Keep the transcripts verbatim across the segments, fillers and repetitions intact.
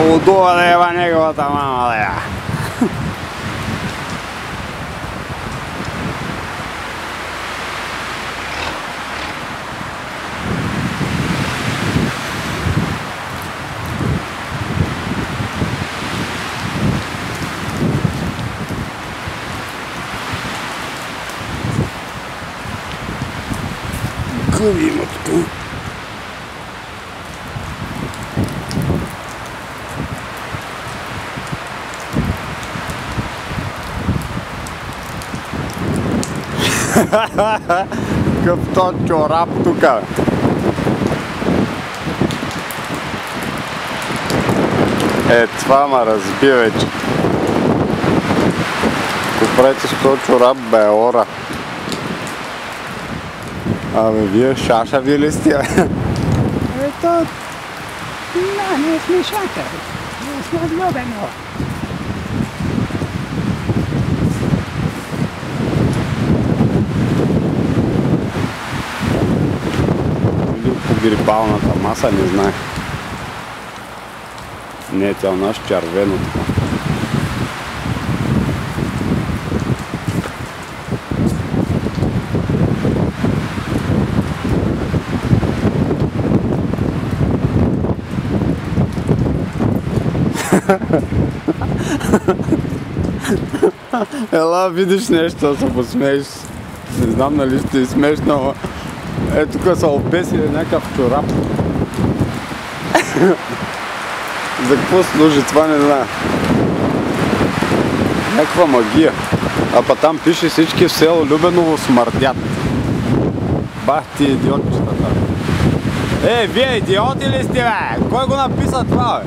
Лудува да ева неговата мама, да я. Гъби има тук. Какъв то чорап тука. Е, това ма разби вече. Купрете с този чорап, бе, ора. Абе, вие шашави ли сте? Ето... Да, ние сме шашави. Ние сме влюбени. По грибалната маса не знае. Не е цял наш червено така. Ела, видиш нещо, да се посмееш. Не знам нали ще е смешно, ама е, тук са обесили някакъв чорап. За какво служи това, не знам. Някаква магия. А па там пише всички в село Любеново смърдят. Бах ти идиотчетата. Е, вие идиоти ли сте, бе? Кой го написа това, бе?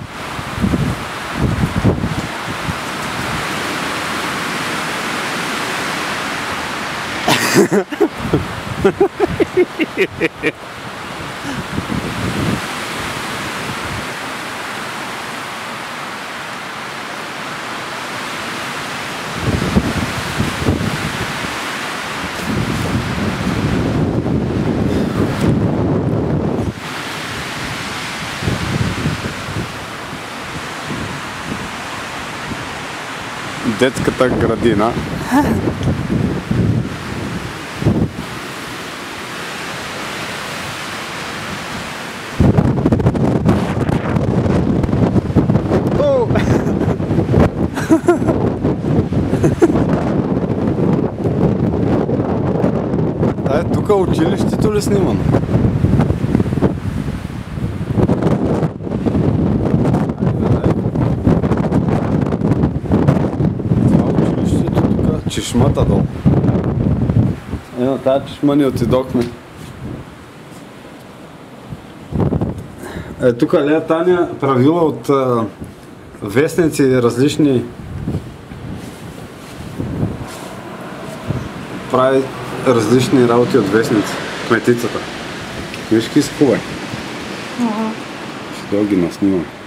Детската градина. Е, тук училището ли снимам? Това училището тук, чешмата долу. Е, на тази чешма ни отидохме. Е, тук Лея Таня правила от а, вестници различни. Прави различни работи от вестници. Кметицата. Виж ки скува. Ще да ги наснимам.